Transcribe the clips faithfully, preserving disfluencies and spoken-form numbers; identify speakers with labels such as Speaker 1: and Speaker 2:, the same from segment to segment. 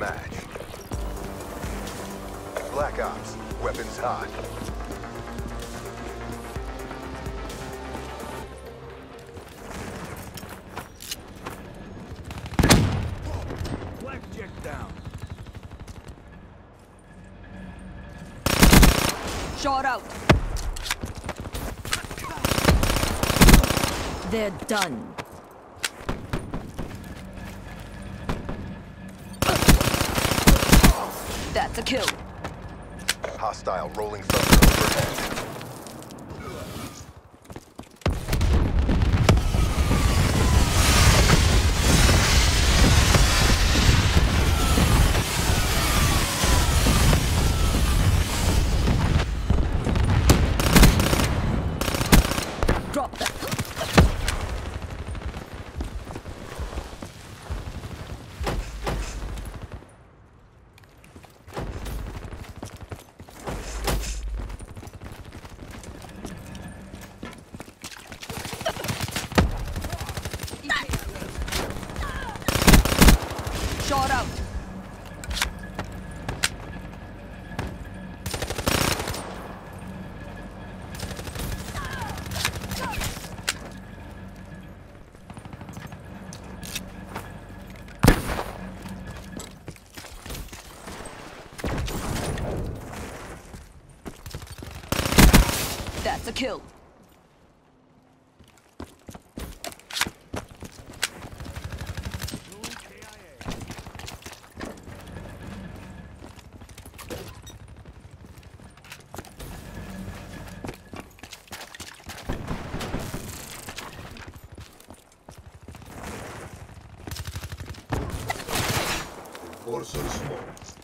Speaker 1: Deathmatch. Black Ops, weapons hot.
Speaker 2: Blackjack down.
Speaker 3: Shot out. They're done. That's a kill.
Speaker 1: Hostile rolling thunder overhead.
Speaker 3: Drop that. Shot out. That's a kill.
Speaker 4: Force of smoke.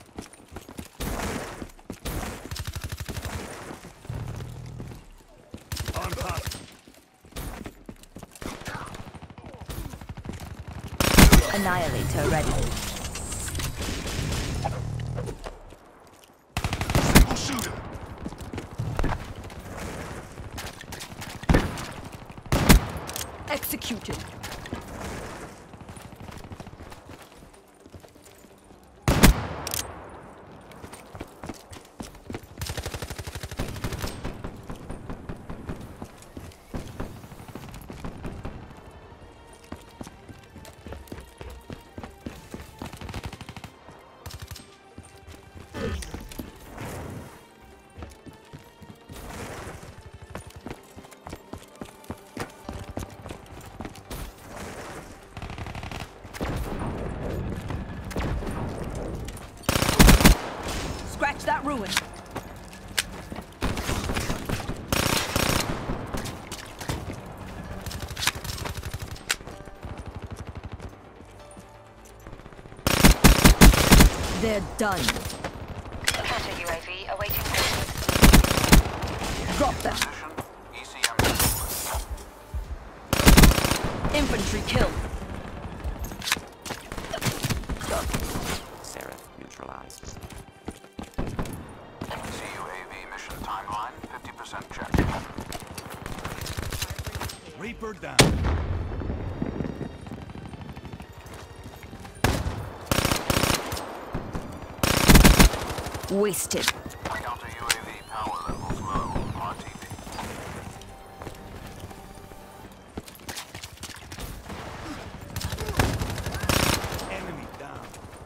Speaker 2: On top.
Speaker 3: Annihilator ready.
Speaker 4: Single shooter.
Speaker 3: Executed. Scratch that ruin. They're done.
Speaker 5: Counter U A V awaiting orders.
Speaker 3: Drop them.
Speaker 2: E C M.
Speaker 3: Infantry kill.
Speaker 6: Seraph neutralized.
Speaker 2: C U A V mission timeline fifty percent check. Reaper down.
Speaker 3: Wasted.
Speaker 2: Counter U A V power levels low. R T B. Enemy down.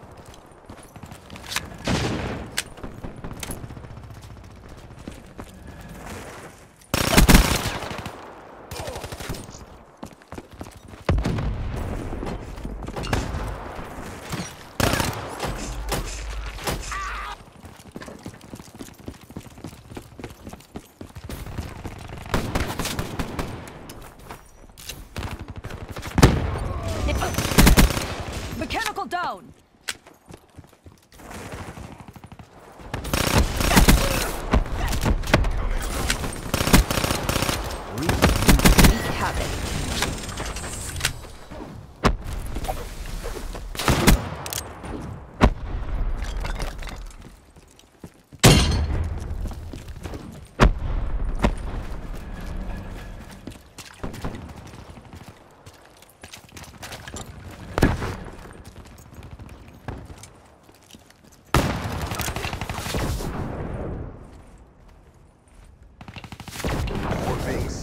Speaker 3: Mechanical down. Wreak havoc.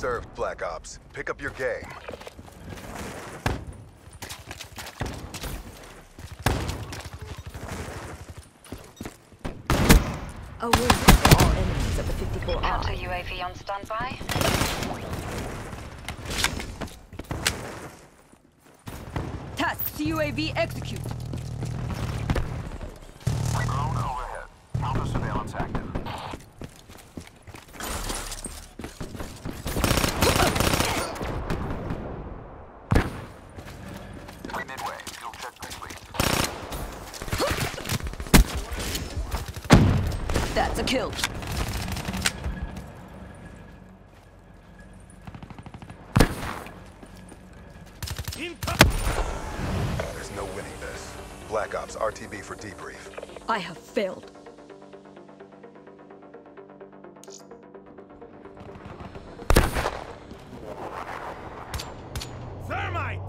Speaker 1: served, Black Ops. Pick up your game.
Speaker 3: A wound for all enemies of the fifty-four
Speaker 5: Counter
Speaker 3: R.
Speaker 5: U A V on standby.
Speaker 3: Tasks U A V execute.
Speaker 2: Drone overhead. Counter surveillance active. Midway. Fuel check complete.
Speaker 3: That's a kill.
Speaker 1: There's no winning this. Black Ops, R T B for debrief.
Speaker 3: I have failed.
Speaker 4: Thermite!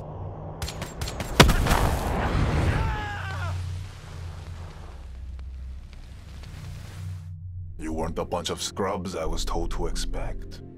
Speaker 6: You weren't a bunch of scrubs I was told to expect.